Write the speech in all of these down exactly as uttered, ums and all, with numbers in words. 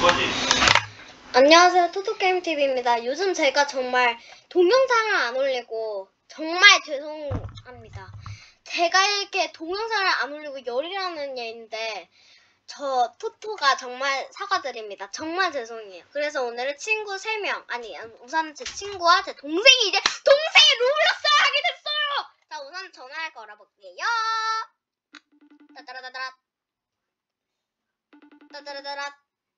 거지? 안녕하세요, 토토게임티비입니다. 요즘 제가 정말 동영상을 안 올리고 정말 죄송합니다. 제가 이렇게 동영상을 안 올리고 열이라는 얘인데 저 토토가 정말 사과드립니다. 정말 죄송해요. 그래서 오늘은 친구 세 명, 아니 우선 제 친구와 제 동생이 이제 동생이 로블록스를 하게 됐어요. 자, 우선 전화를 걸어볼게요. 따따라따따라 따따라따라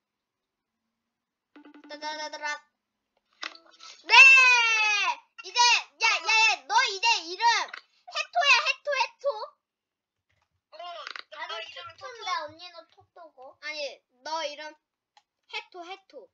따다다다라. 네! 이제 야야야 너 이제 이름 해토야 해토 해토. 어, 나도 이름은 토토인데 언니는 토토고. 아니 너 이름 해토 해토.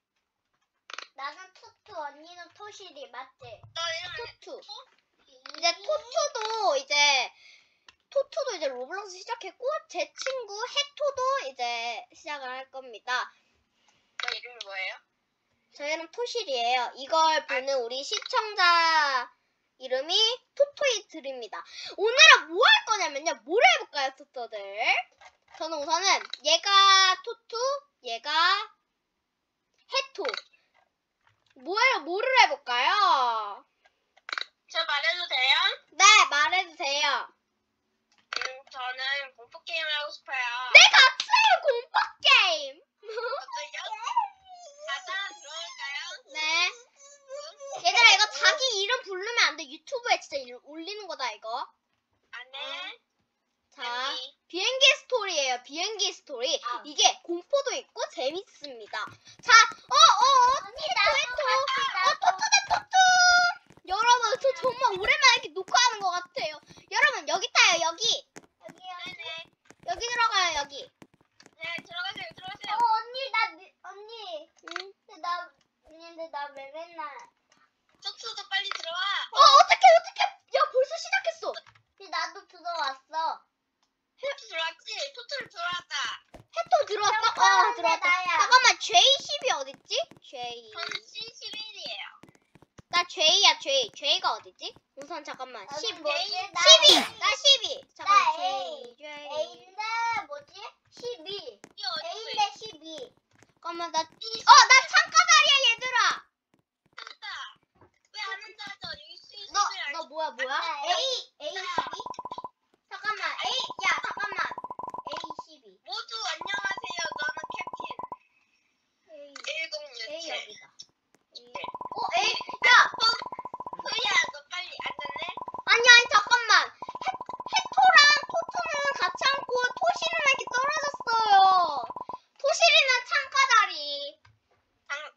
나는 토토, 언니는 토시리 맞지? 너 이름은 토투. 이제 토토도 이제 토토도 이제 로블록스 시작했고 제 친구 해토도 이제 시작을 할 겁니다. 너 이름이 뭐예요? 저 이름 토실이에요. 이걸 보는 우리 시청자 이름이 토토이들입니다. 오늘은 뭐 할 거냐면요. 뭘 해볼까요, 토토들? 저는 우선은 얘가 토토, 얘가 해토. 뭘, 뭐를 해볼까요? 저 말해도 돼요? 네, 말해주세요. 음, 저는 공포 게임을 하고 싶어요. 네, 같이 해요, 공포게임! 어때요? 가자, 들어올까요? 네. 얘들아, 이거 자기 이름 부르면 안 돼. 유튜브에 진짜 이름 올리는 거다, 이거. 안 돼. 자, 비행기 스토리예요. 비행기 스토리. 아. 이게 공포도 있고 재밌습니다. 자, 어, 어, 어, 언니, 토토, 나도 토토, 어, 토토 대 토토. 여러분, 저 정말 오랜만에 이렇게 녹화하는 것 같아요. 여러분, 여기 타요, 여기. 여기요. 네네. 여기 들어가요, 여기. 네, 들어가세요, 들어가세요. 어, 언니, 나, 미- 언니. 응? 근데 나, 언니, 근데 나 왜 맨날. 토토도 빨리 들어와. 어, 어떡해, 어떡해. 야, 벌써 시작했어. 근데 나도 들어왔어. 토토 들어왔지? 토토를 들어왔다. 해토 들어왔어? 잠깐만, 어, 들어왔다. 나야. 잠깐만, 제이 십이 어딨지? 제이. 저는 씨 십일이에요. 나 제이야, 제이. 제이가 어딨지? 우선 잠깐만. 나도 십. 뭐지? 나 십이! A. 나 십이! 잠깐만, 나 제이, 제이. A인데, 뭐지? 십이. 이게 어디 A인데 십이. 잠깐만, 나, 어, 나 창가다리야, 얘들아! 있다. 왜안 앉아져? 여기 씨 너, 십일 너 뭐야, 뭐야? 나 A, A 십이? 잠깐만, A, 야, 잠깐만. A 십이. 모두 안녕하세요. 저는 캡틴 A, A 일공육칠. 여기다. 어, 에이, 야! 소희야, 너 빨리 앉았네? 아니, 아니, 잠깐만. 해, 해토랑 토토는 같이 앉고 토시는 왜 이렇게 떨어졌어요? 토시리는 창가다리. 장,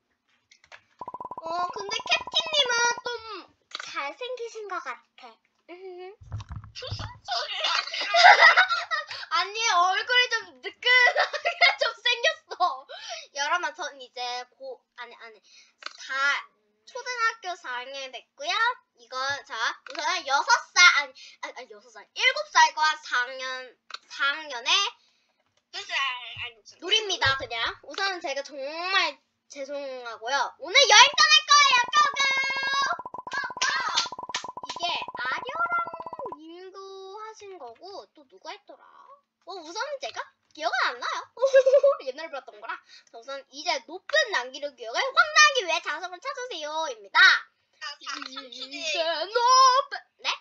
어, 근데 캡틴님은 좀 잘생기신 것 같아. 으흠. 무슨 소리를 하세요? 아니, 얼굴이 좀 느긋하게 좀 생겼어. 여러분, 전 이제 고, 아니, 아니, 사, 초등학교 사 학년 됐고요. 이거, 자, 우선 여섯 살, 아니, 아니, 아니 여섯 살, 일곱 살과 사 학년, 사 학년의 두살 앉았어. 놀입니다, 그냥. 우선은 제가 정말 죄송하고요. 오늘 여행 떠날 거예요, 고고! 이게 아려랑 님도 하신 거고, 또 누가 했더라? 어, 우선은 제가 기억은 안 나요. 옛날에 배웠던 거라. 자, 우선 이제 높은 난기류 기억을 확대하기 위해 자석을 찾으세요입니다. 아, 삼촌이 이제 높은, 네?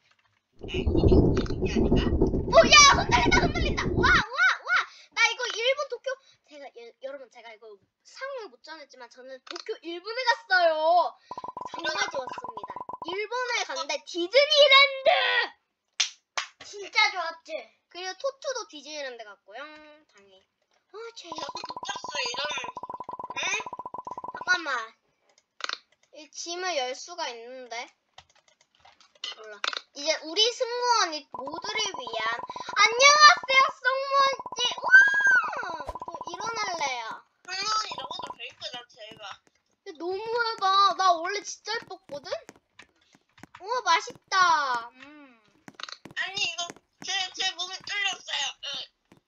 이게 아닌가? 오, 야, 흔들린다, 흔들린다. 와, 와, 와. 나 이거 일본 도쿄, 제가, 예, 여러분, 제가 이거 상을 못 전했지만 저는 도쿄 일본에 갔어요. 정말 좋았습니다. 일본에 갔는데 디즈니랜드! 진짜 좋았지? 그리고 토토도 디즈니랜드 갔고요. 당연히. 아, 제이. 저도 붙였어, 이런. 응? 잠깐만. 이 짐을 열 수가 있는데. 몰라. 이제 우리 승무원이 모두를 위한 안녕하세요, 승무원씨. 와! 저 일어날래요. 물론 이런 것도 별거다, 제가. 너무 예뻐. 나 원래 진짜 예뻤거든? 우와, 맛있다. 음. 아니, 이거 제, 제 몸이 뚫렸어요. 응.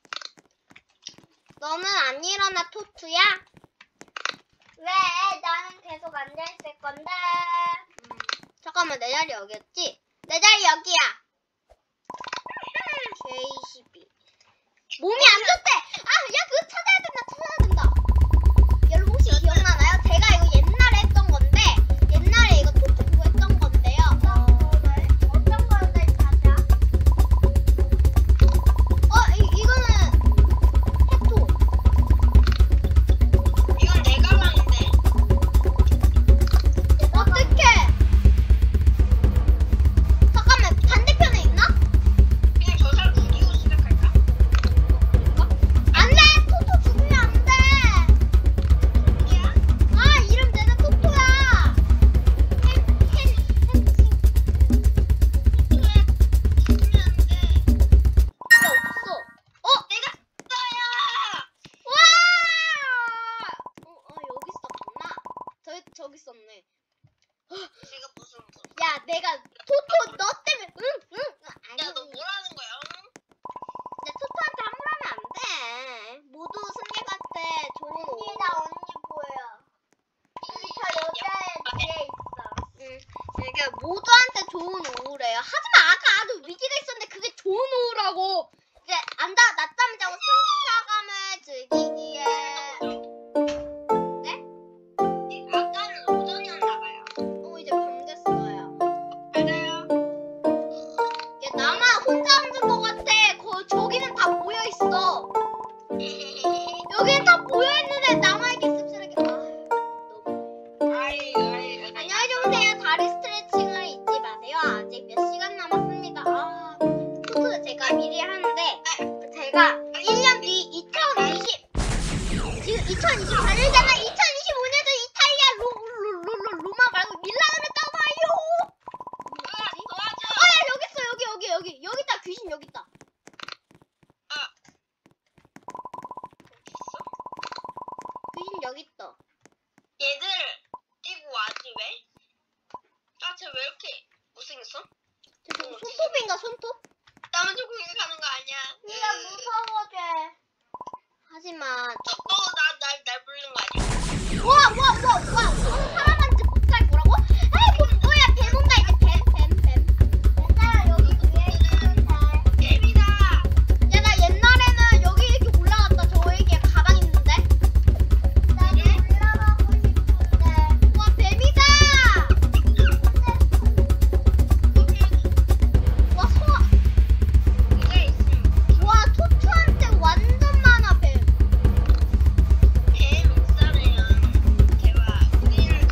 너는 안 일어나, 토투야? 왜? 나는 계속 앉아있을 건데. 음. 잠깐만, 내 자리 여기였지? 내 자리 여기야. 제이 십이. 몸이 안 좋대. 아, 야, 그거 찾아야 된다. 찾아야 내가 토토 너 때문에 응응 아니. 야, 너 뭐라는 거야? 응? 근데 토토한테 함부로 하면 안 돼. 모두 승리한테 좋은 언니 오후. 나 언니 보여. 여기 저 여자애 뒤에 있어. 응. 이게 모두한테 좋은 오후래요. 하지만 아까 아주 위기가 있었는데 그게 좋은 오후라고. 이제 안다 낮잠을 자고 승차감을 즐기기에. 네? 아까는 오전이었나 봐요. 어 이제 밤 됐어요. 맞아요. 얘 나만 혼자 앉은 것 같아. 거 저기는 다 모여 있어. 여기는 다 모여 있는데 나만 이렇게 씁쓸하게. 아 너무. 아이, 아이, 안녕히 주무세요. 다리 스트레칭을 잊지 마세요. 아직 몇 시간 남았습니다. 아, 토토는 제가 미리 하는데 제가 일 년 뒤 이천이십 지금 이천이십사 년이잖아. 이천이십오 년도 이탈리아 로, 로, 로, 로, 로마 말고 밀라노를 떠나요. 아, 뭐지? 도와줘. 아, 야, 여기 있어. 여기 여기 여기 여기 있다. 귀신 여기 있다. 어딨어? 귀신 여기 있다. 얘들 뛰고 와지 왜? 아, 쟤 왜 이렇게 못생겼어? 저 지금 손톱인가 손톱? 나 먼저 공격하는 거 아니야? 네가 무서워 쟤. 하지만 너, 너, 나, 날, 날 부르는 거 아니야? 와 와 와 와 살아간지 못살 뭐라고? 에이 뭐, 뭐야 뱀 온다 이제 뱀뱀뱀 얘들아 여기 위에 있으면 돼. 개미다! 야 나 옛날에는 여기 이렇게 올라갔다 저에게 가방 있는데 나 올라가고 싶은데. 와 뱀이다 와 소아 이게 있으면 와 토토한테 완전 많아 뱀 개 목살이야. 대박. 우리는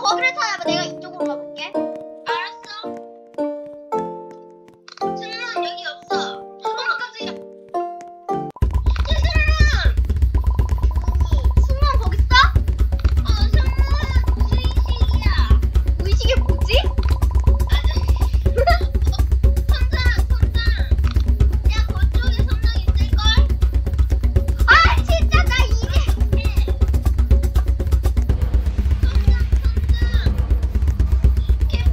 거기를 찾아봐. 내가 이쪽으로 가볼게. 알았어. 승무원 여기 없어. 어머 깜짝이야. 승무원. 승무원 거기 있어? 어 승무원 무의식이야. 의식이 뭐지? 선장 선장. 야 그쪽에 선장 있을걸? 아 진짜 나 이제 선장 선장. 걔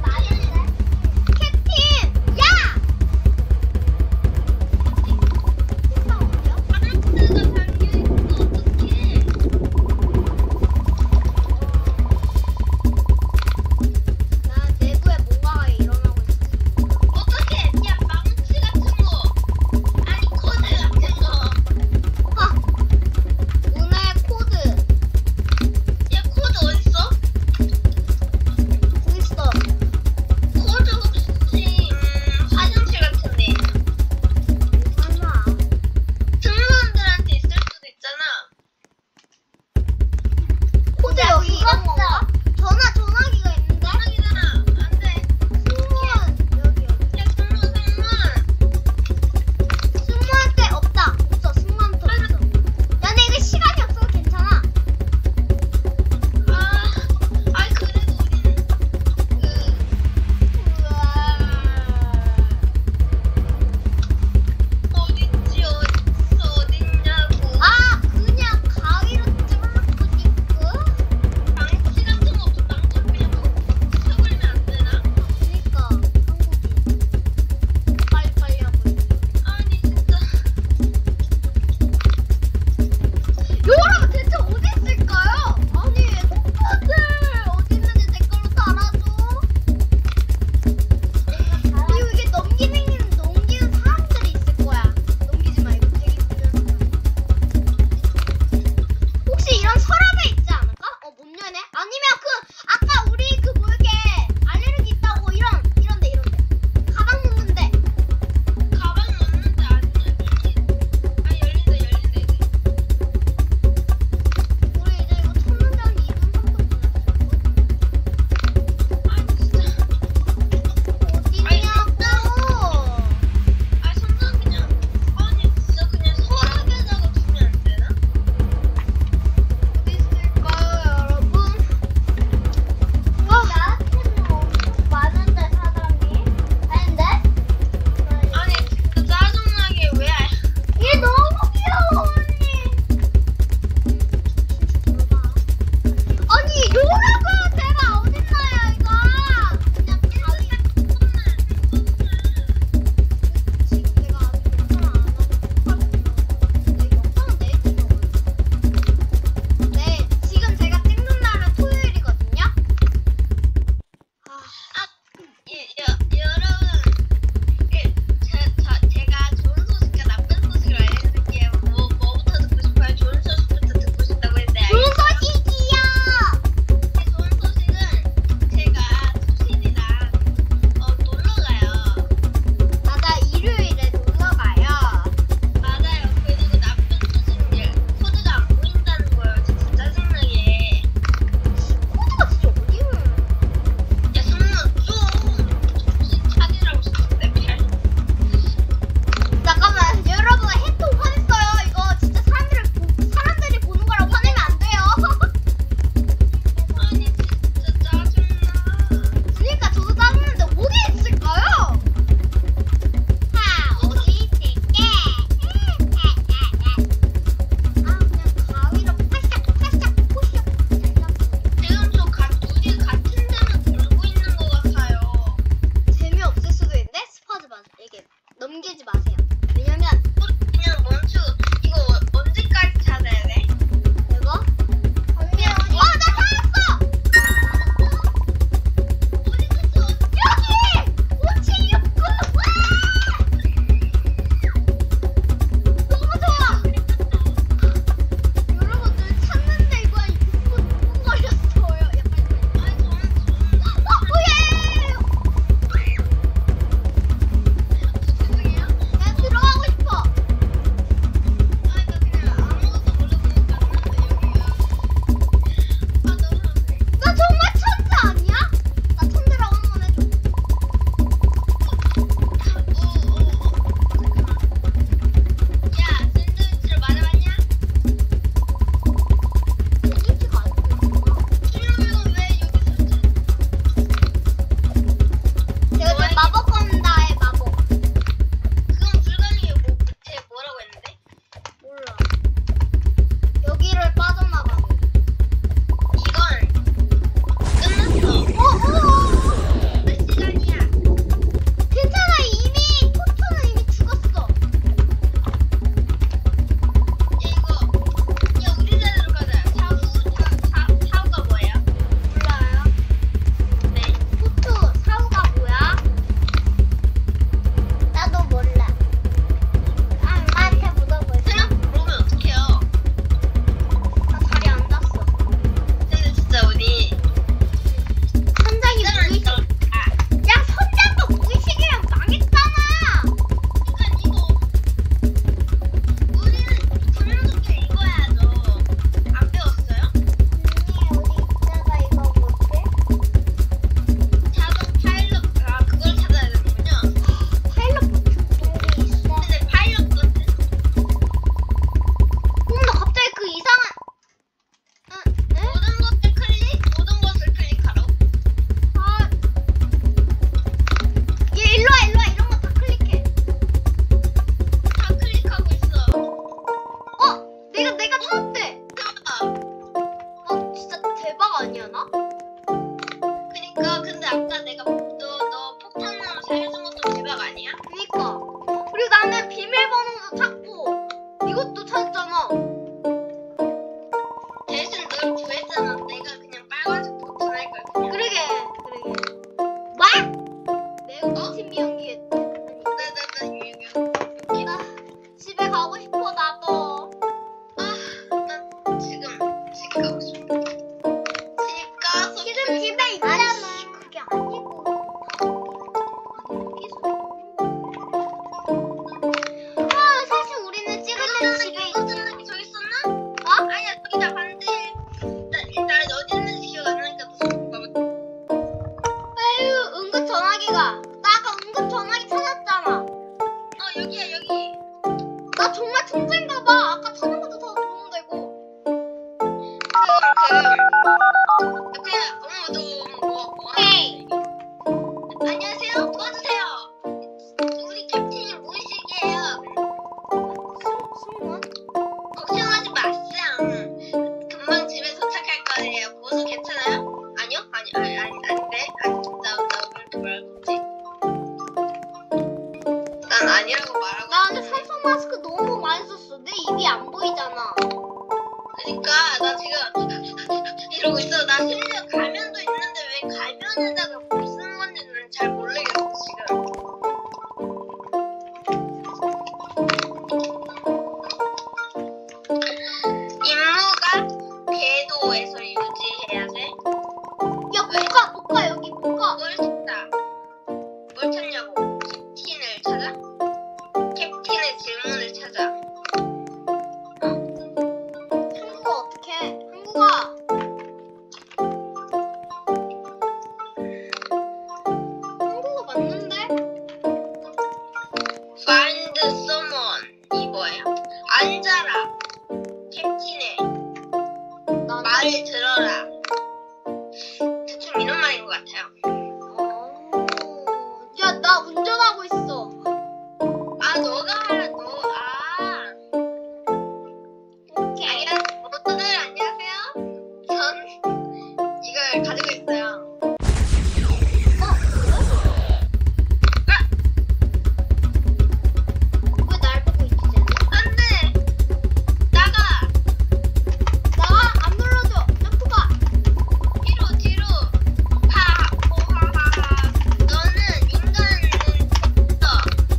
와 근데 아까 내가 너 너 폭탄으로 살려준 것도 대박 아니야? 그니까. 그리고 나는 비밀번호도 찾고 이것도 찾았잖아. 대신 널 구했잖아. 내가 그냥 빨간색 버튼 할 걸. 그냥. 그러게, 그러게. 뭐? 내가 팀이 연기했. 나나나 유유. 나 집에 가고 싶어 나도. 난 지금 집 가고 싶어. 집 가서 지금 집에 있잖아. 아니, 그게 아니고. 아, 사실 우리는 찍을 때 집에 있. 이거 저기 있었나? 어? 아니야 저기다 반대. 나, 나 어디 있는지 기억 안 나니까 너 저기 가볼게. 에휴, 응급 전화기가. 나 아까 응급 전화기 찾았잖아. 어 여기야 여기. 나 정말 천재인가 봐. 아까 찾은 것도 다 도움되고. 그, 그, 그냥, 어머, 너, 뭐, 뭐 헤이. 안녕하세요. 도와주세요. 우리 캡틴이 무의식이에요. 승무원? 걱정하지 마세요. 금방 집에 도착할 거예요. 보수 괜찮아요? 아니요? 아니, 아니, 아니, 아닌데? 아니, 나, 나 왜 이렇게 말할 거지? 난 아니라고 말하고. 나 근데 산소 마스크 너무 많이 썼어. 내 입이 안 보이잖아. 그니까, 나 지금 이러고 있어. 나 심지어 가면도 있는데 왜 가면에다가 뭘 쓰는 건지는 잘 모르겠어, 지금. 임무가 궤도에서 유지해야 돼. 야, 못 가, 못 가, 여기 못 가. 뭘 찾다. 뭘 찾냐고. 캡틴을 찾아? 캡틴의 질문을 찾아. 한국어 어떡해? 한국어. 한국어 맞는데? Find someone. 이거예요. 앉아라. 캡틴의 나 말을 들어라. 대충 이런 말인 것 같아요. 어... 야, 나 운전하고 있어. 아, 너가 말해, 너, 아. 오케이. 안녕, 모두들 안녕하세요. 전 이걸 가지고 있어요. 왜 날 보고 있지? 쟤는? 안 돼! 나가! 나 안 눌러줘. 점프가. 뒤로, 뒤로! 하, 호, 하, 하, 하. 너는 인간은 더.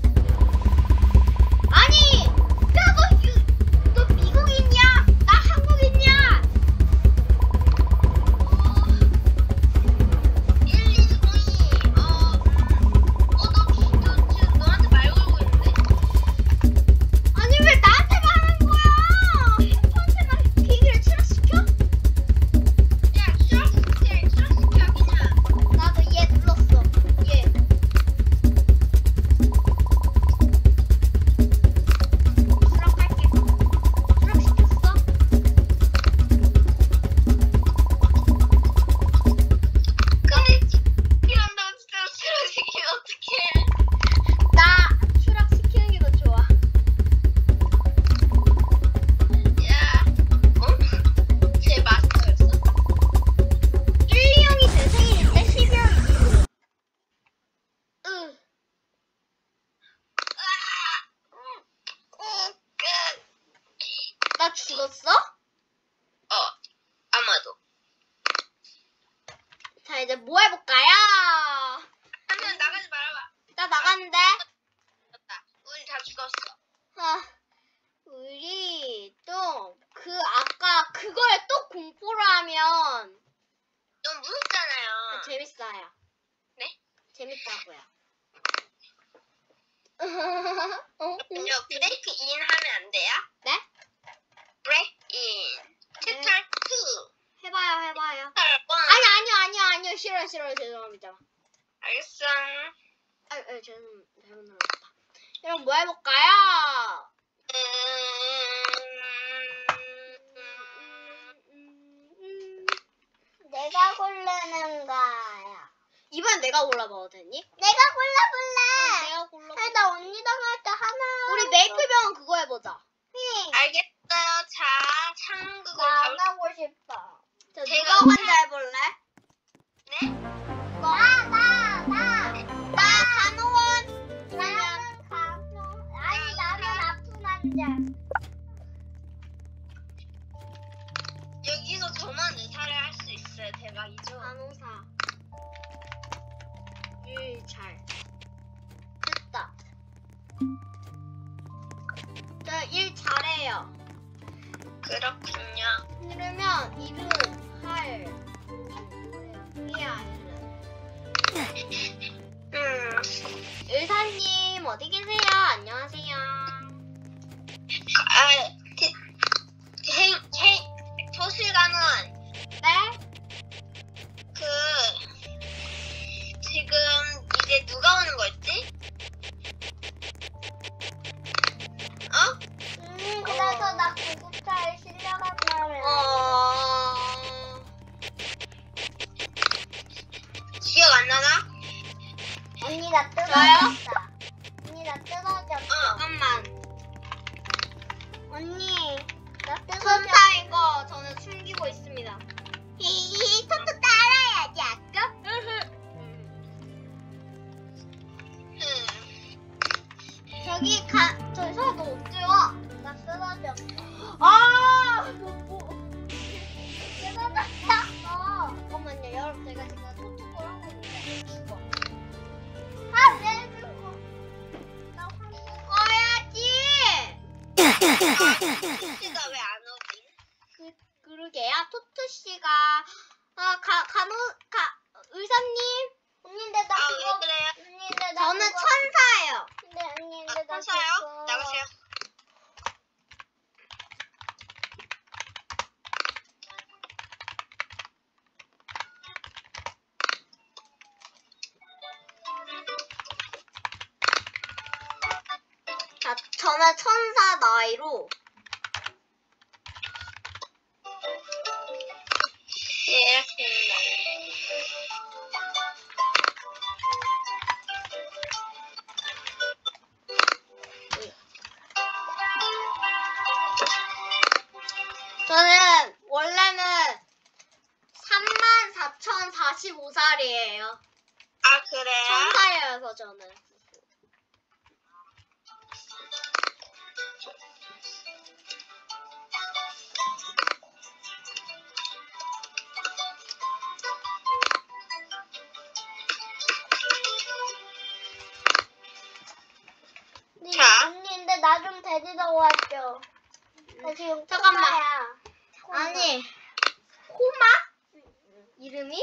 아니! 야, 너, 유, 너 미국인이야? 나 한국인이야? 일일공이, 어, 음, 어, 너, 너, 지금 너한테 말 걸고 있는데? 아니, 왜 나한테 말하는 거야? 햄터한테만 비행기를 추락시켜? 야, 추락시켜, 추락시켜, 그냥. 나도 얘 눌렀어. 얘. 추락할게. 추락시켰어? 근데 이런다고 진짜 추락시키면 어떡해. 나 추락시키는 게 더 좋아. 야, 어? 제 마스터였어? 일 형이 제 생일인데 십이월 이일. 응. 어, 끝. 나 죽었어? 어, 아마도. 자, 이제 뭐 해볼까요? 한명 나가지 말아봐. 나 나갔는데? 됐다. 우리 다 죽었어. 아, 우리 또 그 아까 그걸 또 공포로 하면 너무 무섭잖아요. 재밌어요. 네? 재밌다고요. 어? 그럼요, 브레이크 인 하면 안 돼요? 네? 브레이크 인. 챕터 투. 해봐요, 해봐요. 챕터 원. 아니, 아니요, 아니요, 아니요. 싫어요, 싫어요. 죄송합니다. 알겠어. 아, 아 죄송, 잘못 눌렀다. 그럼 뭐 해볼까요? 음, 음, 음. 내가 고르는 거야. 이번엔 내가 골라봐도 되니? 내가 골라볼래. 내가 골라. 아니, 나 언니랑 할 때 하나. 우리 메이플병원 그거 해보자. 응. 알겠어요. 자, 참국을 나 가볼 안 하고 싶어. 자, 제가 누가 먼저 해볼래? 네? 나 잘. 됐다. 저 일 잘해요. 그렇군요. 이러면 이름 할 뭐예요? 음, 의사님 어디 계세요? 안녕하세요. 아, 티, 해, 해, 토실가는 네? 그 지금 이제 누가 오는 거였지? 어? 음, 그래서 나 구급차에 실려간다며. 어... 기억 안 나나? 언니 나 저요? 뜯어졌다. 언니 나 뜯어졌어. 잠깐만. 언니 나 뜯어졌어. 천사인 거 저는 숨기고 있습니다. 히히 토토 따라야지 아까. 응. 저기 가, 저기 서너 언제 와? 나 뜯어졌어. 아! 너 뭐. 뜯어졌어. 잠깐만요, 여러분. 제가 지금 토토볼 하고 있는데. 죽어. 아, 내 그거. 나 꺼야지! 토시가 왜 안 오지? 그, 그러게요. 토토씨가, 아, 가, 간호, 가, 의사님? 언니 근데 나 아, 왜 그거. 그래요? 언니 근데 나 저는 그거. 천사예요. 근데 언니 아, 근데 나 토사요? 그거. 나가세요. 자, 저는 천사 나이로. 예, 알겠습니다. 저는 원래는 삼만 사천사십오 살이에요. 아, 그래요? 천사여서 저는. 언니, 자. 언니 근데 나 좀 데리러 와줘. 나 지금 잠깐만. 코마야. 코마. 아니, 코마? 이름이?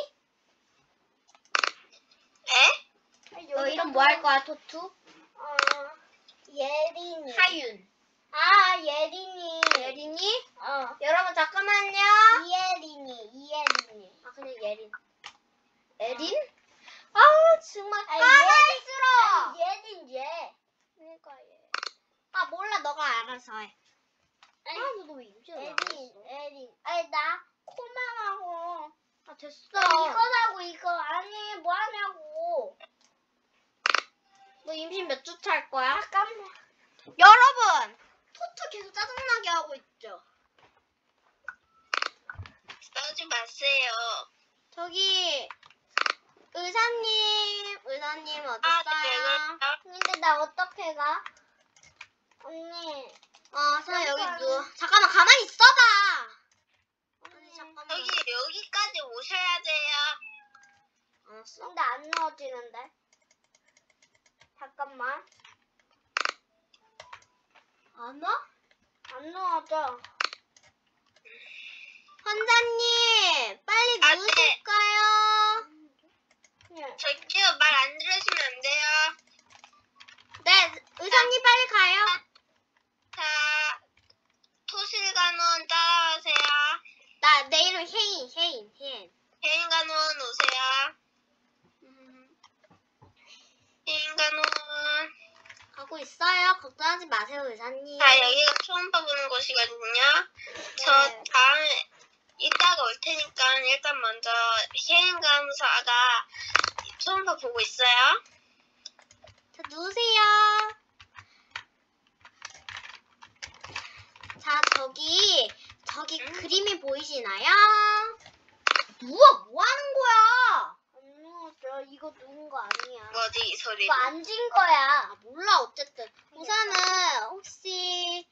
에? 너 이름 뭐 할 거야, 토투? 어, 예린이. 하윤. 아, 예린이. 예린이? 어. 여러분 잠깐만요. 이예린이, 이예린이. 아 그냥 예린. 예린? 아우 정말 아니, 까다스러워. 예린 얘. 그러니까 얘. 아 몰라 너가 알아서 해. 아니, 아너왜 임신 안 에린, 했어? 에린. 아니, 나 코마하고. 아 됐어. 나 이거라고, 이거. 아니, 뭐 하냐고. 너 임신 몇 주 차 할 거야? 잠깐만. 여러분 토토 계속 짜증나게 하고 있죠. 싸우지 마세요. 저기 의사님 의사님 어디 아, 있어요? 네, 그래요? 근데 나 어떻게 가? 언니. 어, 저 여기 누. 잠깐만 가만히 있어봐. 아니 잠깐만. 여기, 여기까지 오셔야 돼요. 알았어. 근데 안 넣어지는데. 잠깐만. 안 와? 안 넣어져. 환자님 빨리 아, 네. 누우실까요? 그냥. 저기요, 말 안 들으시면 안 돼요. 네, 의사님 빨리 가요. 자, 토실간원 따라오세요. 나 내 이름 혜인, 혜인, 혜인. 혜인간원 오세요. 음, 혜인간원. 가고 있어요. 걱정하지 마세요, 의사님. 자, 여기가 초음파 보는 곳이거든요. 저 네. 다음에 이따가 올 테니까 일단 먼저 혜인 간호사가 초음파 보고 있어요. 자, 누우세요. 자, 저기, 저기 응? 그림이 보이시나요? 누워, 뭐 하는 거야? 안 넣어져. 이거 누운 거 아니야. 뭐지 이 소리? 이거 앉은 거야. 아, 몰라, 어쨌든. 우선은, 혹시,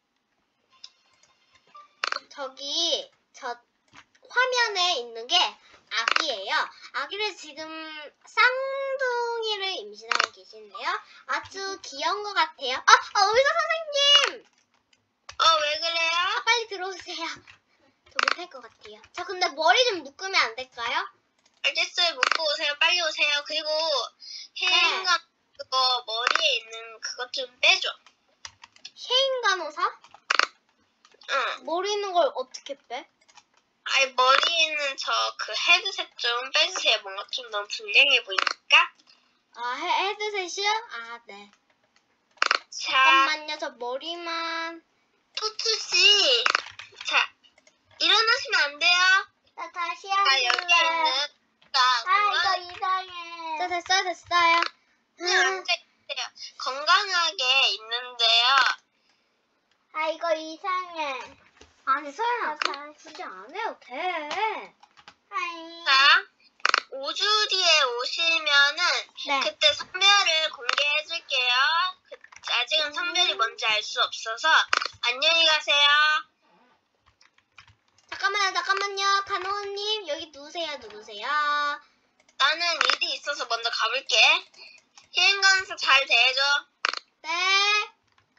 저기, 저, 화면에 있는 게 아기예요. 아기를 지금 쌍둥이를 아기를 임신하고 계신데요. 아주 귀여운 것 같아요. 아, 아 의사 선생님! 어, 왜 그래요? 아, 빨리 들어오세요. 저 못할 것 같아요. 저 근데 머리 좀 묶으면 안 될까요? 알겠어요. 묶고 오세요. 빨리 오세요. 그리고 혜인간 그거 머리에 있는 그것 좀 빼줘. 셰인 간호사? 응. 머리 있는 걸 어떻게 빼? 아니, 머리에 있는 저 그 헤드셋 좀 빼주세요. 뭔가 좀 너무 불량해 보이니까. 아, 헤, 헤드셋이요? 아, 네. 자, 잠깐만요. 저 머리만. 토투씨. 자, 일어나시면 안 돼요. 나 다시 아, 할래. 여기 있는. 나, 아, 건강, 이거 이상해. 자, 됐어요, 됐어요. 그냥 앉아있세요. 건강하게 있는데요. 아, 이거 이상해. 아니, 서연아, 나 그, 다시. 굳이 안 해도 돼. 아이. 자, 오 주 뒤에 오시면은 네. 그때 성별을 공개해줄게요. 그, 아직은 성별이 뭔지 알 수 없어서 안녕히 가세요. 잠깐만요, 잠깐만요. 간호사님, 여기 누구세요, 누구세요? 나는 일이 있어서 먼저 가볼게. 희인간에서 잘 대해줘. 네.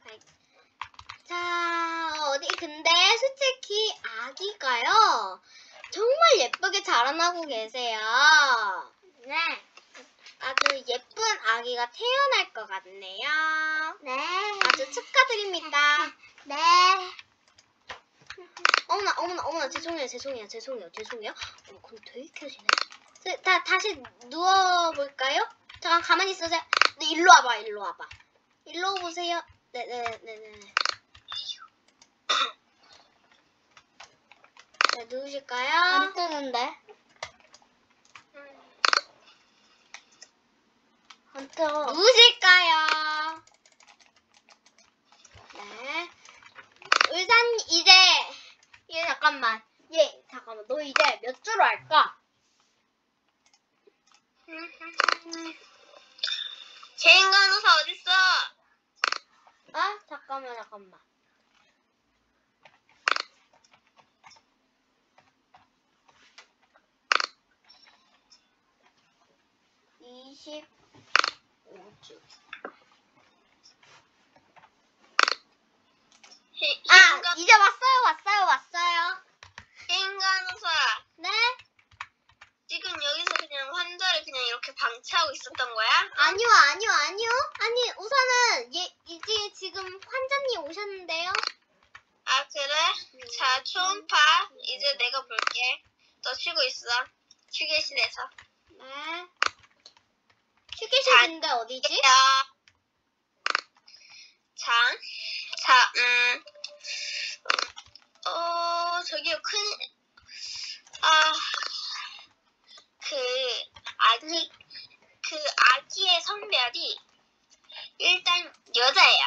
자, 어디, 근데 솔직히 아기가요. 정말 예쁘게 자라나고 계세요. 네. 아주 예쁜 아기가 태어날 것 같네요. 네. 아주 축하드립니다. 네. 어머나, 어머나, 어머나, 죄송해요, 죄송해요, 죄송해요, 죄송해요. 어, 근데 되게 켜지네. 자, 다, 다시 누워볼까요? 잠깐 가만히 있으세요. 네, 일로 와봐, 일로 와봐. 일로 오세요. 네네네네. 네, 누우실까요? 안 뜨는데? 안 뜨어. 누우실까요? 네. 의사님, 이제, 얘 잠깐만. 얘, 잠깐만, 너 이제 몇 주로 할까? 희인간호사 어딨어? 아, 잠깐만, 잠깐만. 이십오 주. 희- 아, 희인간- 이제 왔어요, 왔어요, 왔어요. 희인간호사. 네? 지금 여기서 그냥 환자를 그냥 이렇게 방치하고 있었던 거야? 아니요, 아니요, 아니요. 아니, 우선은, 얘, 이제 지금 환자님 오셨는데요. 아, 그래? 자, 초음파. 이제 내가 볼게. 너 쉬고 있어. 휴게실에서. 네. 휴게실인데 어디지? 야. 자, 자, 음, 어, 저기요, 큰, 아, 그, 아기, 그 아기의 성별이 일단 여자예요.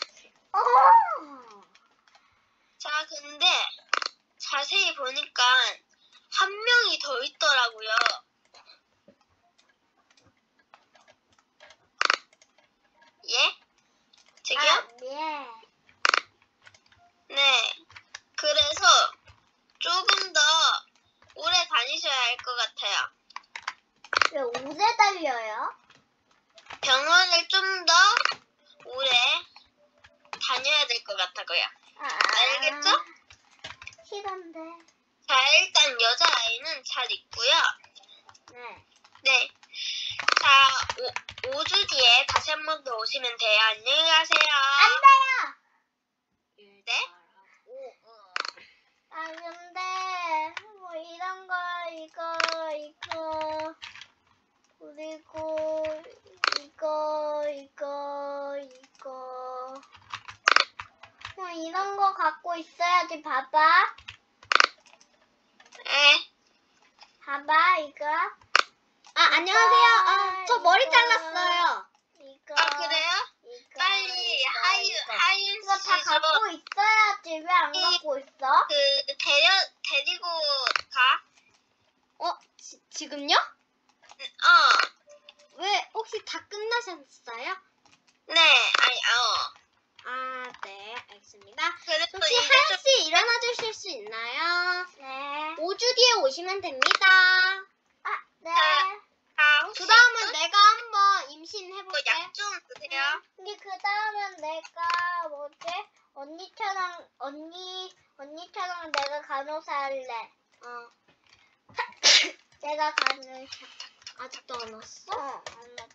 어. 자, 근데 자세히 보니까 한 명이 더 있더라고요. 예? 저기요? 아, 네. 네. 그래서 조금 더 오래 다니셔야 할 것 같아요. 왜 오래 달려요? 병원을 좀 더 오래 다녀야 될 것 같다고요. 아, 알겠죠? 싫은데. 자, 일단 여자아이는 잘 있고요. 네. 네. 자, 오 주 뒤에 다시 한 번 더 오시면 돼요. 안녕히 가세요. 안 돼요! 네? 아, 근데, 뭐, 이런 거, 이거, 이거, 그리고, 이거, 이거, 이거. 뭐, 이런 거 갖고 있어야지, 봐봐. 네. 봐봐, 이거. 아, 안녕하세요. 아, 저 머리 이거, 잘랐어요. 이거. 아, 그래요? 이거, 빨리 이거, 하윤, 이거. 하윤 이거 다 씨 좀 갖고 있어야지. 왜 안 갖고 있어? 그, 데려, 데리고 가. 어, 지, 지금요? 어. 왜, 혹시 다 끝나셨어요? 네. 아니, 어. 아, 네, 알겠습니다. 그래서 혹시 이제 좀, 하연씨 일어나 주실 수 있나요? 네. 오 주 뒤에 오시면 됩니다. 아, 네. 아, 혹시. 그 다음은 내가 한번 임신 약 좀 드세요. 근데 그 다음은 내가 뭐지? 언니처럼 언니 언니처럼 내가 간호사 할래. 어, 내가 간호사. 아직도 안 왔어? 어, 엄마.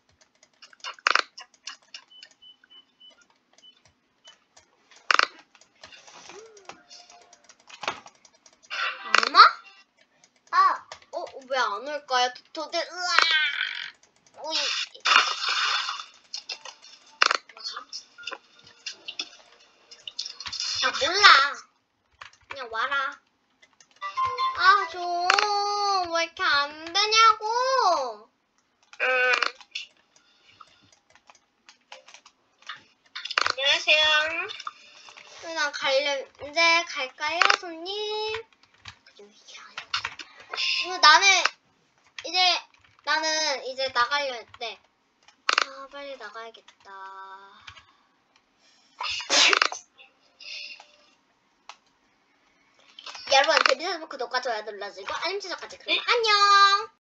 안 와? 아, 어, 왜 안 올까요? 도대, 으아! 오이. 아, 몰라. 그냥 와라. 아, 좀, 왜 이렇게 안 되냐고. 음. 안녕하세요. 그냥 갈래, 이제 갈까요, 손님? 이거 나는, 이제, 나는 이제 나가려 했대. 아, 빨리 나가야겠다. 여러분, 데뷔 구독과 좋아요 눌러주고 알림 설정까지. 그럼 안녕!